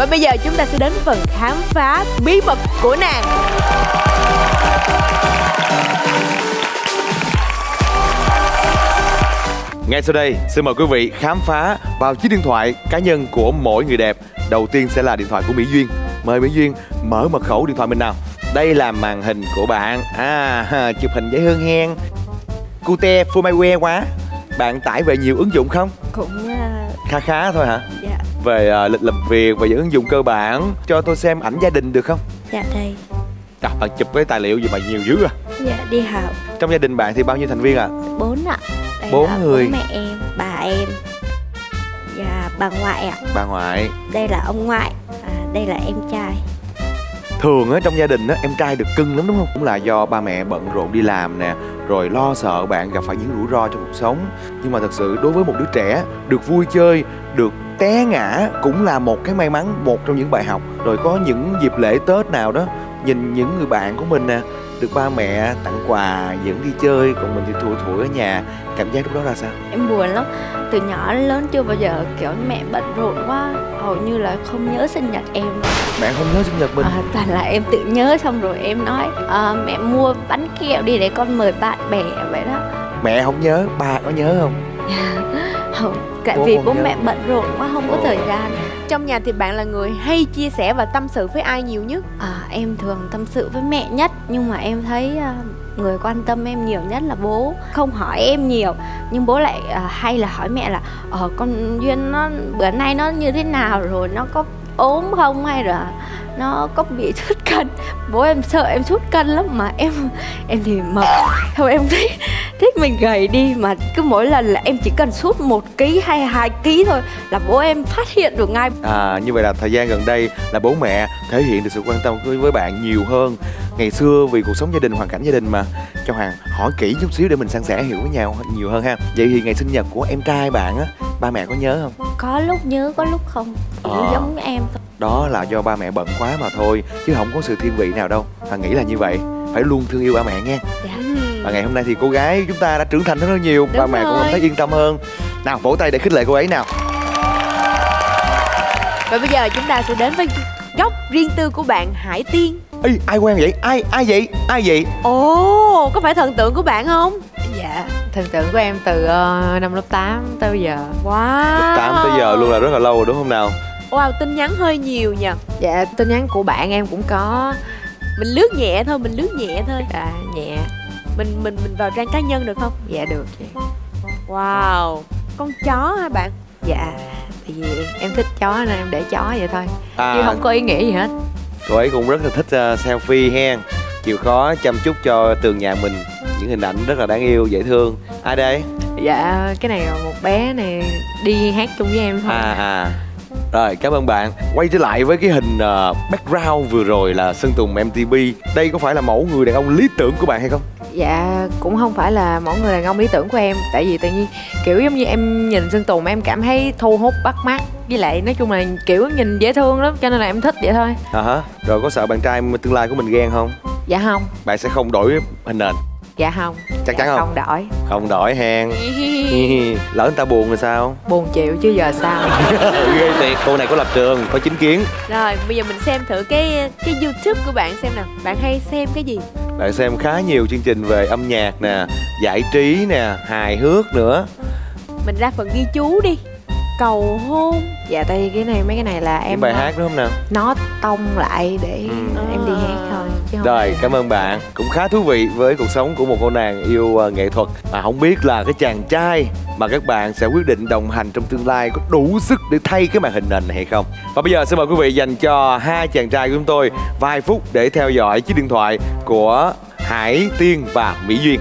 Và bây giờ chúng ta sẽ đến phần khám phá bí mật của nàng. Ngay sau đây, xin mời quý vị khám phá vào chiếc điện thoại cá nhân của mỗi người đẹp. Đầu tiên sẽ là điện thoại của Mỹ Duyên. Mời Mỹ Duyên mở mật khẩu điện thoại mình nào. Đây là màn hình của bạn. Chụp hình dễ hơn hen. Cute phô mai que quá. Bạn tải về nhiều ứng dụng không? Cũng khá thôi hả? dạ. Về lịch làm việc và những ứng dụng cơ bản. Cho tôi xem ảnh gia đình được không? Dạ đây. Bạn chụp cái tài liệu gì mà nhiều dữ à? Dạ đi học. Trong gia đình bạn thì bao nhiêu thành viên ạ? 4 ạ. 4 người. Bố mẹ em, bà em và bà ngoại ạ. Bà ngoại. Đây là ông ngoại, đây là em trai. Thường á trong gia đình á em trai được cưng lắm đúng không? Cũng là do ba mẹ bận rộn đi làm nè, rồi lo sợ bạn gặp phải những rủi ro trong cuộc sống. Nhưng mà thật sự đối với một đứa trẻ, được vui chơi, được té ngã cũng là một cái may mắn, một trong những bài học. Rồi có những dịp lễ Tết nào đó, nhìn những người bạn của mình nè được ba mẹ tặng quà dẫn đi chơi, còn mình thì thui thủi ở nhà, cảm giác lúc đó ra sao? Em buồn lắm. Từ nhỏ đến lớn chưa bao giờ kiểu mẹ bận rộn quá, hầu như là không nhớ sinh nhật em. Bạn không nhớ sinh nhật mình? Toàn là em tự nhớ, xong rồi em nói mẹ mua bánh kẹo đi để con mời bạn bè vậy đó. Mẹ không nhớ, ba có nhớ không? Không, tại vì bố mẹ bận rộn quá, không có thời gian. Trong nhà thì bạn là người hay chia sẻ và tâm sự với ai nhiều nhất? Em thường tâm sự với mẹ nhất, nhưng mà em thấy người quan tâm em nhiều nhất là bố. Không hỏi em nhiều, nhưng bố lại hay là hỏi mẹ là con Duyên nó bữa nay nó như thế nào, rồi nó có ốm không, hay là nó có bị sút cân. Bố em sợ em sút cân lắm, mà em thì mập. Thôi em thích mình gầy đi, mà cứ mỗi lần là em chỉ cần sút 1 ký hay 2 ký thôi là bố em phát hiện được ngay. Như vậy là thời gian gần đây là bố mẹ thể hiện được sự quan tâm với bạn nhiều hơn. Ngày xưa vì cuộc sống gia đình, hoàn cảnh gia đình mà. Cho Hoàng hỏi kỹ chút xíu để mình san sẻ hiểu với nhau nhiều hơn ha. Vậy thì ngày sinh nhật của em trai bạn á, ba mẹ có nhớ không? Có lúc nhớ, có lúc không. Giống em thôi. Đó là do ba mẹ bận quá mà thôi, chứ không có sự thiên vị nào đâu. Hoàng nghĩ là như vậy. Phải luôn thương yêu ba mẹ nghe. Dạ. Và ngày hôm nay thì cô gái chúng ta đã trưởng thành rất là nhiều. Đúng ba mẹ rồi. cũng cảm thấy yên tâm hơn. Nào vỗ tay để khích lệ cô ấy nào. Và bây giờ chúng ta sẽ đến với góc riêng tư của bạn Hải Tiên. Ê, ai quen vậy? Ai vậy? Ồ, có phải thần tượng của bạn không? Dạ, thần tượng của em từ năm lớp 8 tới bây giờ. Wow. Lớp 8 tới giờ luôn là rất là lâu rồi đúng không nào? Wow, tin nhắn hơi nhiều nha. Dạ, tin nhắn của bạn em cũng có. Mình lướt nhẹ thôi, Dạ, nhẹ. Mình vào trang cá nhân được không? Dạ được chị. Wow, con chó hả bạn? Dạ, tại vì em thích chó nên em để chó vậy thôi. À, chứ không có ý nghĩa gì hết. cô ấy cũng rất là thích selfie hen, chịu khó chăm chút cho tường nhà mình những hình ảnh rất là đáng yêu, dễ thương. Ai đây? Dạ, cái này là một bé này đi hát chung với em thôi. Rồi, cảm ơn bạn. Quay trở lại với cái hình background vừa rồi là Sơn Tùng MTV. Đây có phải là mẫu người đàn ông lý tưởng của bạn hay không? Dạ, cũng không phải là mẫu người đàn ông lý tưởng của em. Tại vì tự nhiên kiểu giống như em nhìn Sơn Tùng em cảm thấy thu hút bắt mắt. Với lại nói chung là kiểu nhìn dễ thương lắm, cho nên là em thích vậy thôi. Rồi có sợ bạn trai tương lai của mình ghen không? Dạ không. Bạn sẽ không đổi hình nền? Dạ không. Chắc chắn không? Không đổi. Không đổi hen. Lỡ người ta buồn rồi sao? Buồn chịu chứ giờ sao. Ghê thiệt. Cô này có lập trường, có chính kiến. Rồi bây giờ mình xem thử cái YouTube của bạn xem nào. Bạn hay xem cái gì? Bạn xem khá nhiều chương trình về âm nhạc nè, giải trí nè, hài hước nữa. Mình ra phần ghi chú đi. Cầu hôn. Dạ tại vì mấy cái này là em bài hát đúng không nào? Nó tông lại để em đi hát thôi chứ không. Rồi, cảm ơn bạn. Cũng khá thú vị với cuộc sống của một cô nàng yêu nghệ thuật. Mà không biết là cái chàng trai mà các bạn sẽ quyết định đồng hành trong tương lai có đủ sức để thay cái màn hình nền này hay không. Và bây giờ xin mời quý vị dành cho hai chàng trai của chúng tôi vài phút để theo dõi chiếc điện thoại của Hải Tiên và Mỹ Duyên.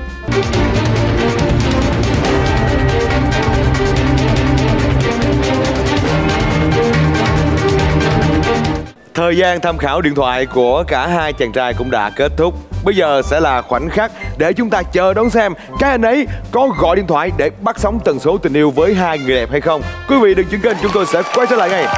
Thời gian tham khảo điện thoại của cả hai chàng trai cũng đã kết thúc. Bây giờ sẽ là khoảnh khắc để chúng ta chờ đón xem cái anh ấy có gọi điện thoại để bắt sóng tần số tình yêu với hai người đẹp hay không. Quý vị đừng chuyển kênh, chúng tôi sẽ quay trở lại ngay.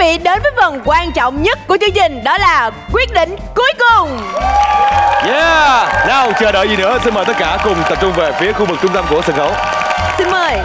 vị đến với phần quan trọng nhất của chương trình, đó là quyết định cuối cùng. Yeah. Nào chờ đợi gì nữa, xin mời tất cả cùng tập trung về phía khu vực trung tâm của sân khấu. Xin mời.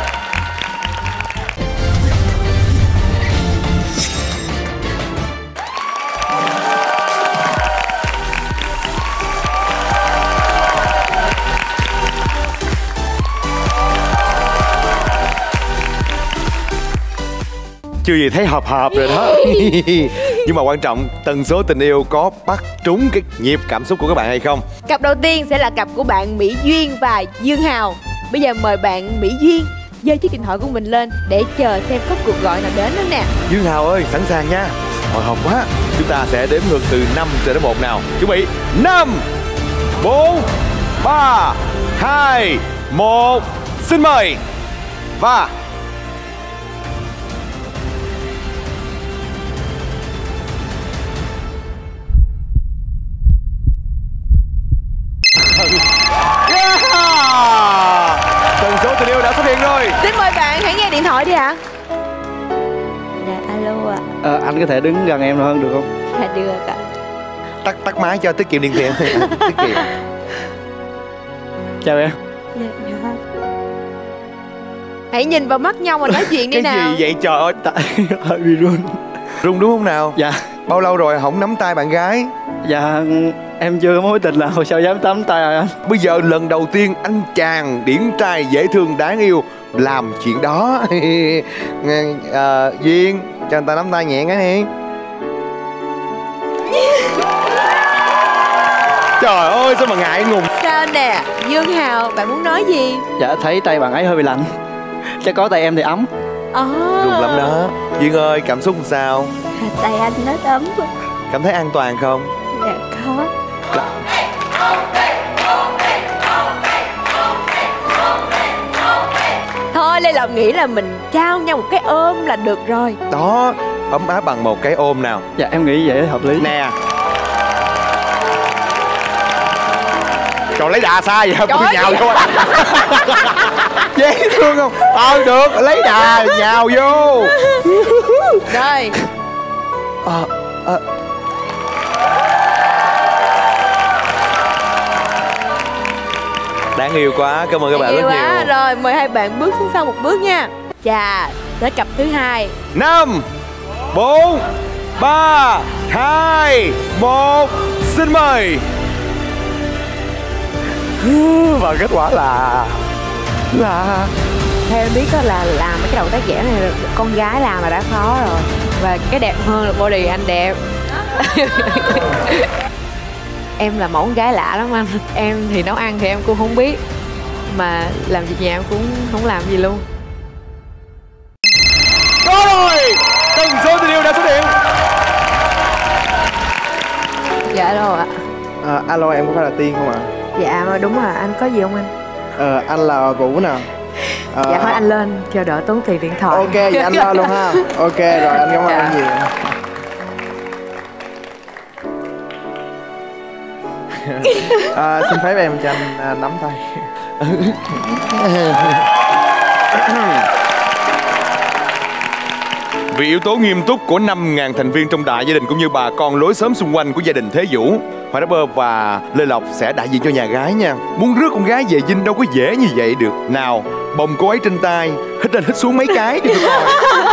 Chưa gì thấy hợp rồi đó. Nhưng mà quan trọng, tần số tình yêu có bắt trúng cái nhịp cảm xúc của các bạn hay không? Cặp đầu tiên sẽ là cặp của bạn Mỹ Duyên và Dương Hào. Bây giờ mời bạn Mỹ Duyên giơ chiếc điện thoại của mình lên để chờ xem có cuộc gọi nào đến nữa nè. Dương Hào ơi, sẵn sàng nha. Hồi hộp quá. Chúng ta sẽ đếm ngược từ 5 cho đến 1 nào. Chuẩn bị 5 4 3 2 1. Xin mời. Và tần số tình yêu đã xuất hiện rồi. Xin mời bạn hãy nghe điện thoại đi ạ. Dạ alo ạ. Anh có thể đứng gần em hơn được không? Dạ được ạ. Tắt máy cho tiết kiệm điện tiền. Tiết kiệm. Chào em. Dạ. Hãy nhìn vào mắt nhau mà nói chuyện đi Cái nào. gì vậy trời ơi? Tại hơi bị run. Run đúng không nào? Dạ. Bao lâu rồi không nắm tay bạn gái? Dạ em chưa có mối tình nào sao dám tắm tay anh. Bây giờ lần đầu tiên anh chàng điển trai dễ thương đáng yêu làm chuyện đó. Duyên, cho người ta nắm tay nhẹ cái đi. Trời ơi sao mà ngại ngùng. Sao nè, Dương Hào, bạn muốn nói gì? Dạ thấy tay bạn ấy hơi bị lạnh. Chắc có tay em thì ấm. Run lắm đó. Duyên ơi, cảm xúc sao? Tay anh nó ấm. Cảm thấy an toàn không? Dạ có. Thôi Lê Lộc nghĩ là mình trao nhau một cái ôm là được rồi. Đó, ấm áp bằng một cái ôm nào. Dạ em nghĩ vậy hợp lý. Nè. Trời lấy đà xa vậy, tôi nhào vô. Dễ thương không? Được, lấy đà nhào vô. Rồi. Đáng yêu quá, cảm ơn các bạn rất nhiều. Rồi, mời hai bạn bước xuống sau một bước nha. Chà, tới cặp thứ hai. 5 4 3 2 1. Xin mời. Và kết quả là theo em biết đó là làm mấy cái động tác vẽ này là con gái làm là đã khó rồi, và cái đẹp hơn là body anh đẹp. Em là mẫu con gái lạ lắm anh. Em thì nấu ăn thì em cũng không biết, mà làm việc nhà em cũng không làm gì luôn. có rồi, tần số tình yêu đã xuất hiện. Dạ alo ạ. Alo em có phải là Tiên không ạ? Dạ đúng rồi, anh có gì không anh? Anh là Vũ nè. Dạ thôi anh lên chờ đợi tốn tiền điện thoại. Ok vậy anh lo luôn ha. Ok rồi anh cảm ơn anh nhiều. Xin phép em cho anh nắm tay. Vì yếu tố nghiêm túc của 5.000 thành viên trong đại gia đình cũng như bà con lối xóm xung quanh của gia đình Thế Vũ, Hoài Rapper và Lê Lộc sẽ đại diện cho nhà gái nha. Muốn rước con gái về dinh đâu có dễ như vậy được. Nào, bồng cô ấy trên tay, hít lên hít xuống mấy cái đi được rồi.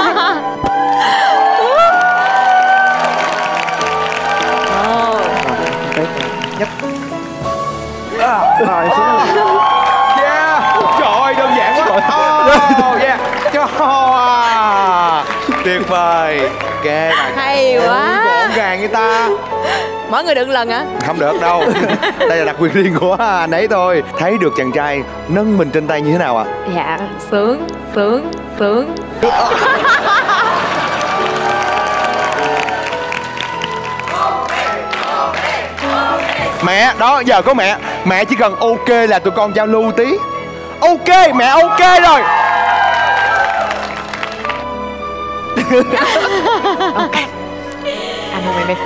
Nhấp. Rồi xuống. Yeah, trời ơi đơn giản quá. Yeah, tuyệt vời. Ok, hay quá. Gọn gàng người ta. Mỗi người được lần hả? Không được đâu. Đây là đặc quyền riêng của anh ấy thôi. Thấy được chàng trai nâng mình trên tay như thế nào ạ? Dạ sướng. Mẹ, đó giờ có mẹ. Mẹ chỉ cần ok là tụi con giao lưu tí. Ok, mẹ ok rồi. Ok. Anh ơi mày đi.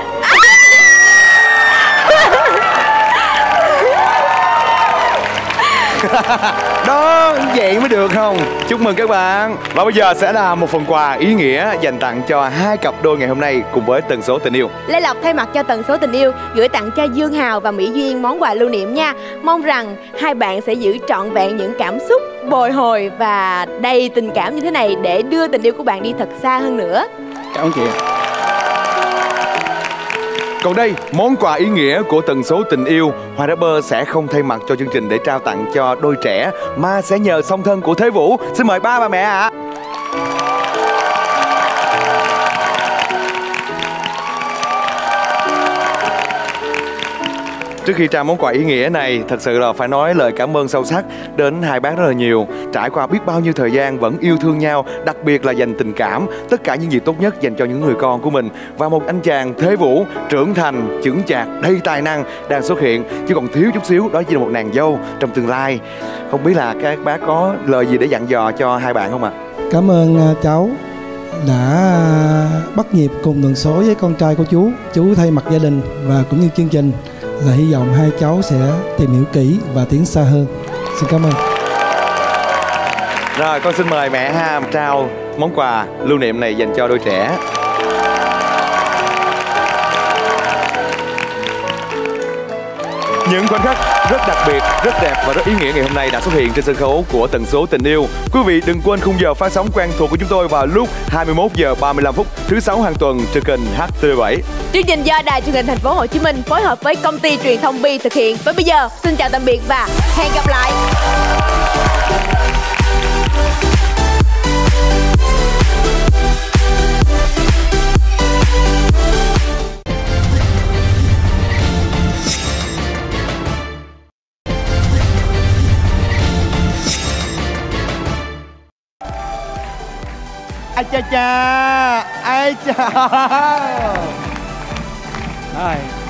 Đó, vậy mới được không? Chúc mừng các bạn. Và bây giờ sẽ là một phần quà ý nghĩa dành tặng cho hai cặp đôi ngày hôm nay cùng với Tần Số Tình Yêu. Lê Lộc thay mặt cho Tần Số Tình Yêu gửi tặng cho Dương Hào và Mỹ Duyên món quà lưu niệm nha. Mong rằng hai bạn sẽ giữ trọn vẹn những cảm xúc bồi hồi và đầy tình cảm như thế này để đưa tình yêu của bạn đi thật xa hơn nữa. Cảm ơn chị. Còn đây, món quà ý nghĩa của Tần Số Tình Yêu, Hoàng Rapper sẽ không thay mặt cho chương trình để trao tặng cho đôi trẻ mà sẽ nhờ song thân của Thế Vũ. Xin mời ba bà mẹ ạ. Trước khi trao món quà ý nghĩa này, thật sự là phải nói lời cảm ơn sâu sắc đến hai bác rất là nhiều. Trải qua biết bao nhiêu thời gian vẫn yêu thương nhau, đặc biệt là dành tình cảm, tất cả những gì tốt nhất dành cho những người con của mình. Và một anh chàng Thế Vũ trưởng thành, chững chạc, đầy tài năng đang xuất hiện, chứ còn thiếu chút xíu đó chỉ là một nàng dâu trong tương lai. Không biết là các bác có lời gì để dặn dò cho hai bạn không ạ? Cảm ơn cháu đã bắt nhịp cùng tần số với con trai của chú. Chú thay mặt gia đình và cũng như chương trình là hy vọng hai cháu sẽ tìm hiểu kỹ và tiến xa hơn. Xin cảm ơn. Rồi, con xin mời mẹ ha trao món quà lưu niệm này dành cho đôi trẻ. Những khoảnh khắc rất đặc biệt, rất đẹp và rất ý nghĩa ngày hôm nay đã xuất hiện trên sân khấu của Tần Số Tình Yêu. Quý vị đừng quên khung giờ phát sóng quen thuộc của chúng tôi vào lúc 21 giờ 35 phút thứ sáu hàng tuần trên kênh HTV7. Chương trình do Đài Truyền hình Thành phố Hồ Chí Minh phối hợp với công ty truyền thông Bi thực hiện. Và bây giờ xin chào tạm biệt và hẹn gặp lại. Ai cha cha, ai cha. Rồi.